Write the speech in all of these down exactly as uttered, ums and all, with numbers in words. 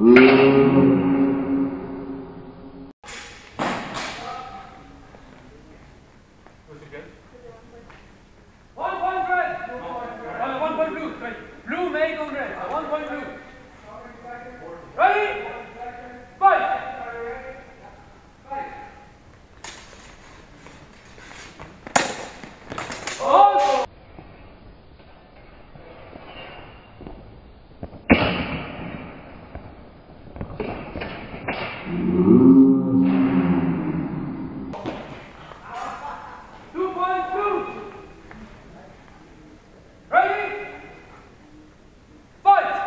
One point red. Uh, one point blue. Right. Blue make on red. Uh, one point blue. Ready? Fight. Oh. Two point two. Ready? Fight!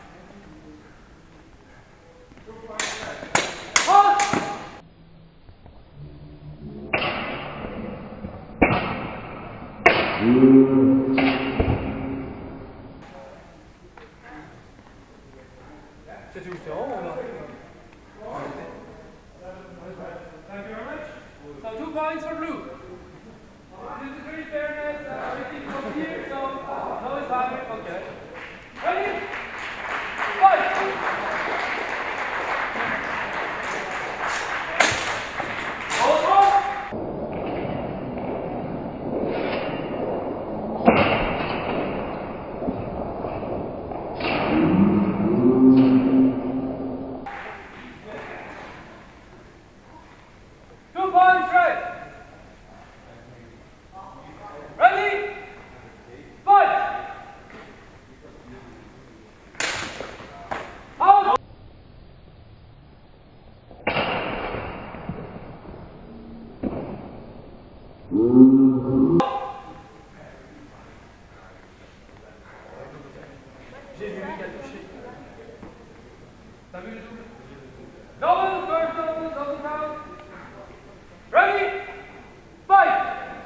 Halt! Zet u zo of? Thank you very much. So two points for blue. This is very fairness. Uh, everything from here, so no is higher. Okay. Ready? Fight! Hold on. Two points red. Ready? Fight! Out! J'ai vu lui qui a touché. T'as vu le double? Double, first double, double count. Ready? Fight!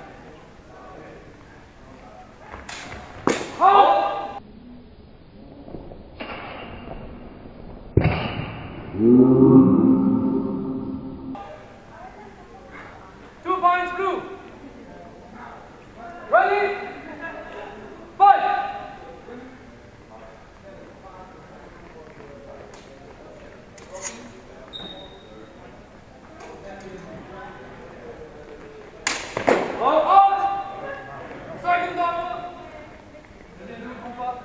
Halt! Two points blue. Ready? Fight! Oh, out! Second double. Deuxième double combat.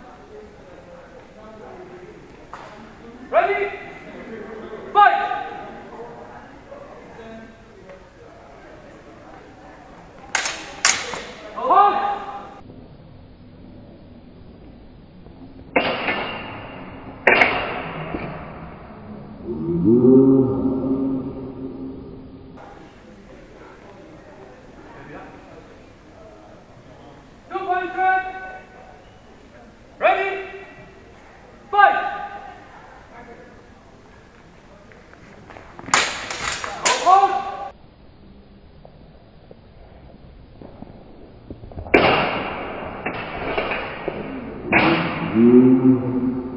Ready? Fight! Halt! Two points red. Ready? Fight! Hold! Mm-hmm.